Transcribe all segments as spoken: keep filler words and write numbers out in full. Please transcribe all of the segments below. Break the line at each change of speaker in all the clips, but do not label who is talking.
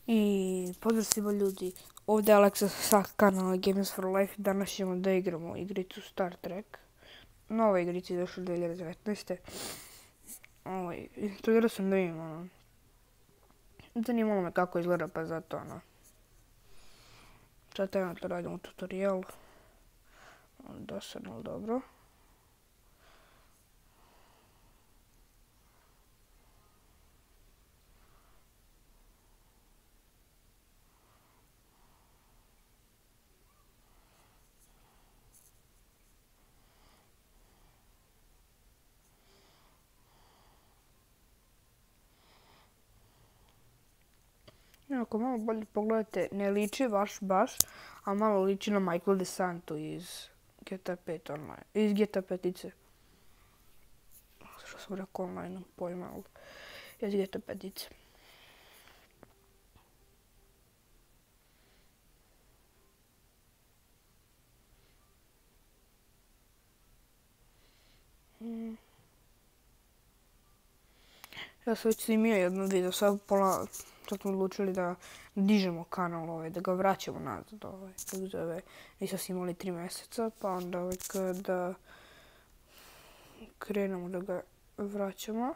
I pozdrav svima ljudi, ovdje je Aleksa sa kanala Games for Life. Danas ćemo da igramo igricu Star Trek. Nova igrica je došla dvije hiljade devetnaeste. Ovaj, instalirao sam da imam, ono. Zanimalo me kako izgleda, pa zato, ono. Sad trenutno radimo tutorial. Dosadno, ali dobro. Ako malo bolje pogledate, ne liči baš baš, a malo liči na Michael DeSanto iz G T A pet online, iz G T A petice. Što sam rekao online, pojma, ali iz G T A petice. Mm. Ja sam već snimio jedno video, sad pola, sad smo odlučili da dižemo kanal ovaj, da ga vraćamo nazad ovaj, kako zove, nisam sam imali tri mjeseca, pa onda ovaj, kada krenemo da ga vraćamo,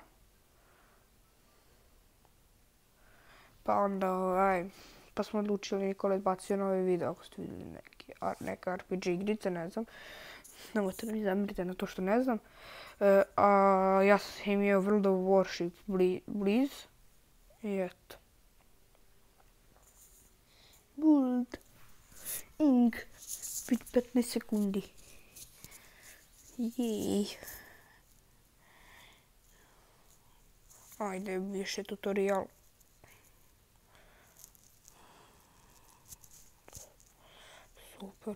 pa onda ovaj, pa smo odlučili Nikola izbacio novi video, ako ste vidjeli neki, neka R P G igrice, ne znam, nemojte da mi zamirite na to što ne znam. Uh, a ja sam imao World of Warship blizu i eto. World Ink petnaest sekundi. Jej. Ajde, više tutorial. Super.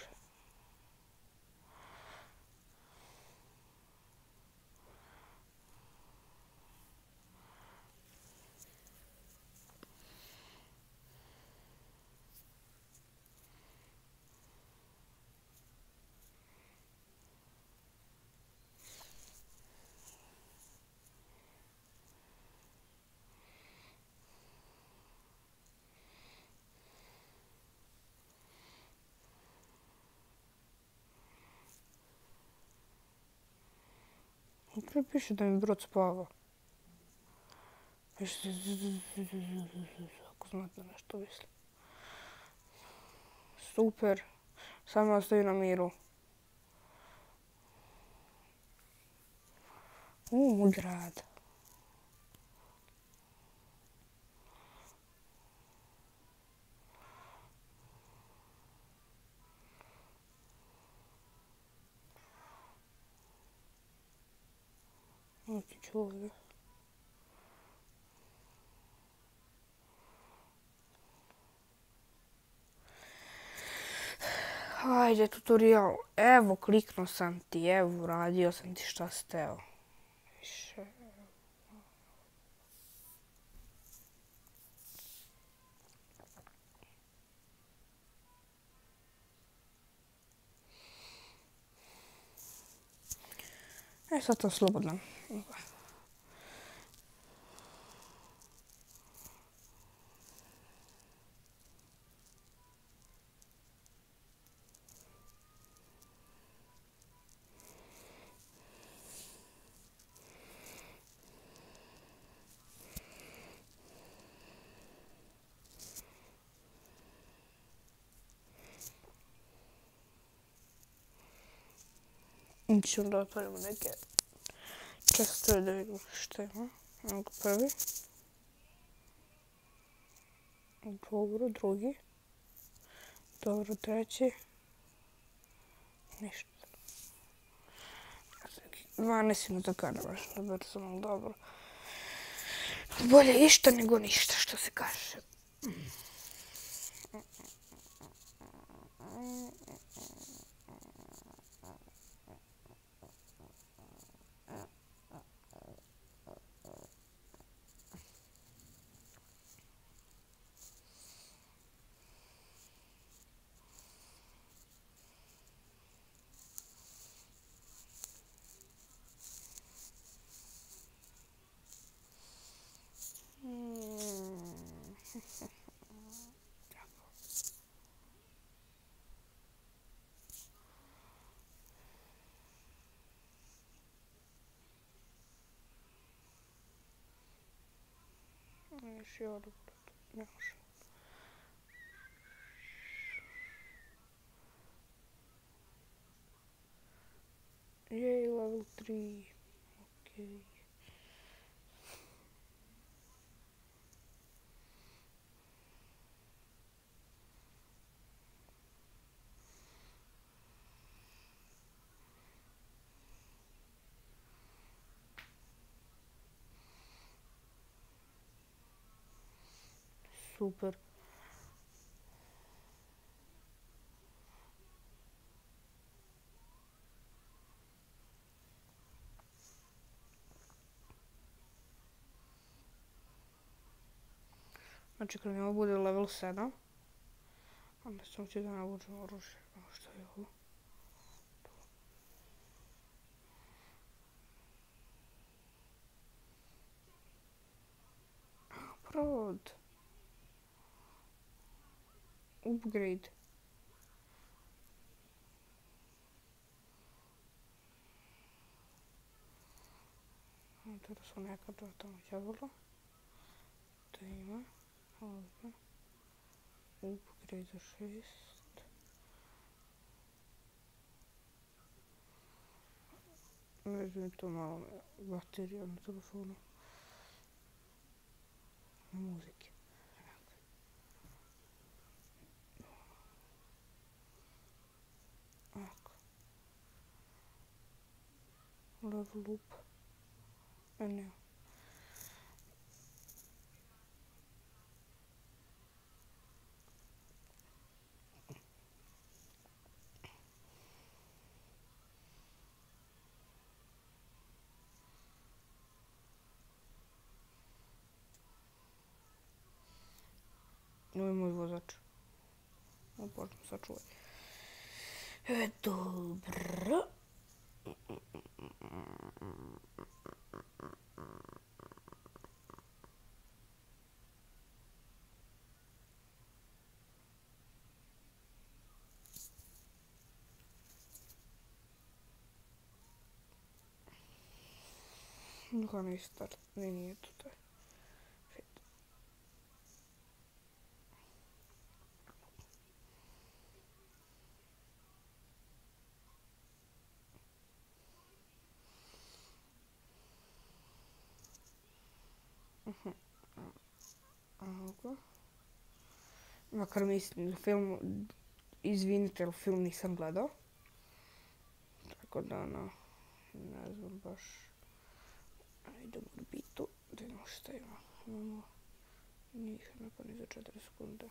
Upravo piše da mi brod spava. Piše ako znate nešto mislim. Super. Samo ostavi na miru. U, moj grad. Oći ću ovdje. Ajde, tutorial. Evo, kliknuo sam ti, evo, uradio sam ti šta si teo. Više. E, sad sam slobodan. Ćemo da otvorimo neke čestove da vidimo što ima. Evo ga prvi. Dobro, drugi. Dobro, treći. Ništa. dvanaest minuta kada baš na brzo, ali dobro. Bolje išta nego ništa, što se kaže. još i ovdje. Ne može. Jej, level tri. Okej. Super. Znači kad mi ovo bude level sedam, onda sam ću da navučem oružje. Što je ovo? Prod. Upgrade. Τώρα sam nekada tamo đavolo. To ima. Ovdje. Upgrade za šest. Ne znam to malo baterija na telefonu. Muzike. Ako. Level up. E ne. Ovo je moj vozač. O, Bože, sačuvaj. E, dobro. Onaj start, ne, nije to taj. Shit. Mhm. Ovo. Makar mislim da film, izvinite, ali film nisam gledao. Tako da, ono, ne znam baš. Idemo u bitu, da vidimo šta ima. Imamo njih nakon za četiri sekunde.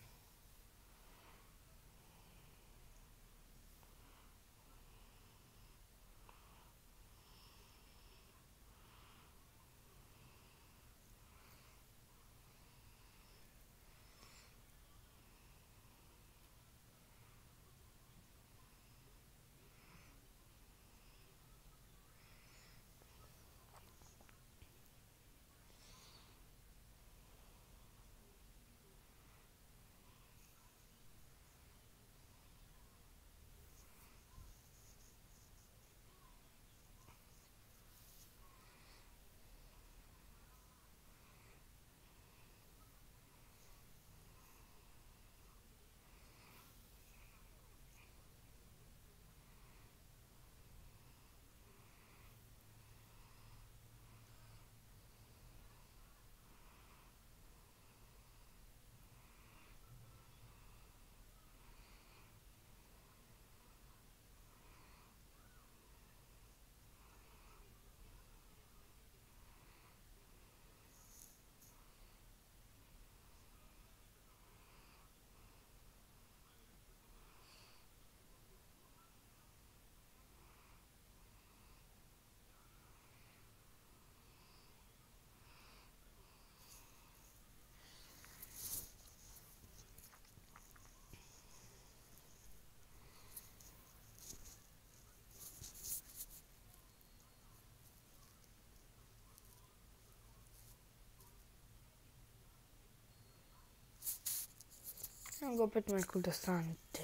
Evo ga opet Michael Desante.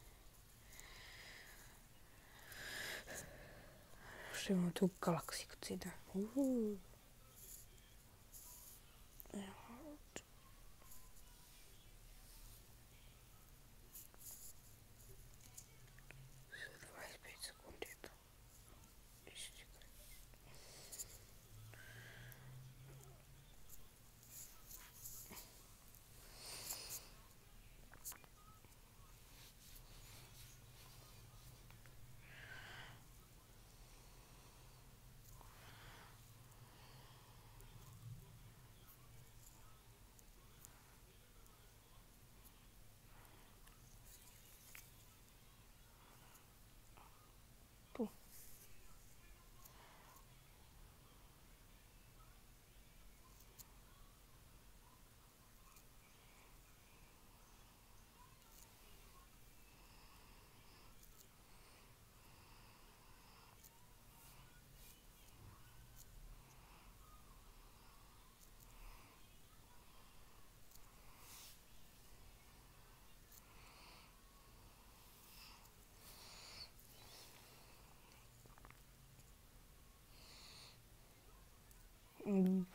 Što imamo tu galaksiju kad se ide. Uuu. Evo.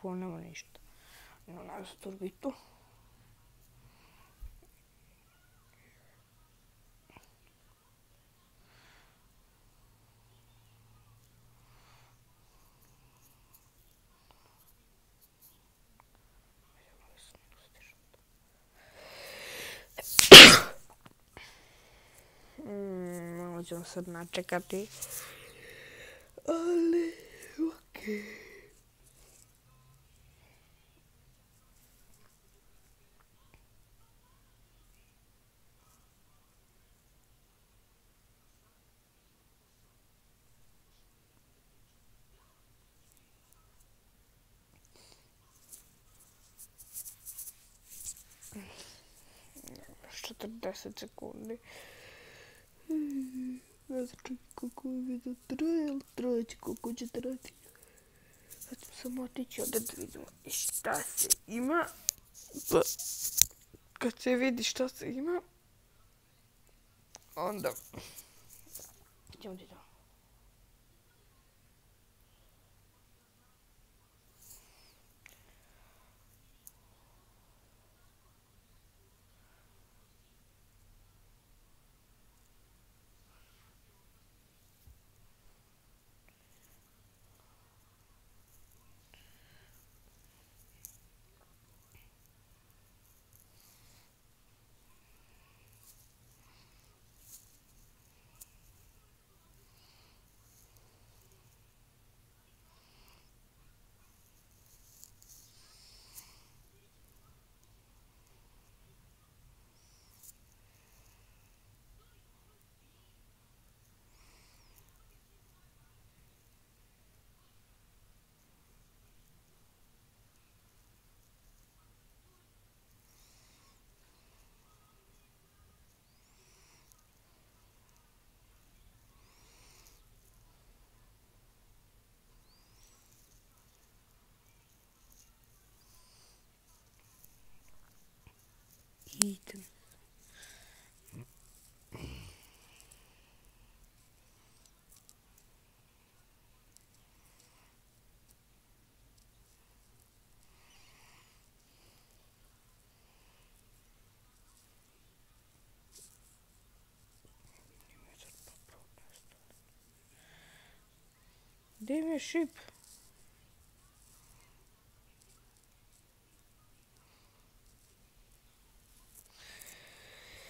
mikrofon, nema ništa. Ima nazad turbitu. Mm, malo ćemo sad načekati. Ali, okej. Okay. četrdeset sekundi. Ne znam čak koliko video traje, ali trajeće koliko će trajati. Sad ćemo samo otići ovdje da vidimo šta se ima. Pa, kad se vidi šta se ima, onda ćemo ti to. Idem. Gdje mi je šip?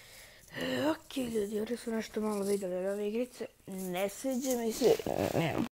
Ok ljudi, ovdje su nešto malo vidjeli od ove igrice. Ne sviđa mi se.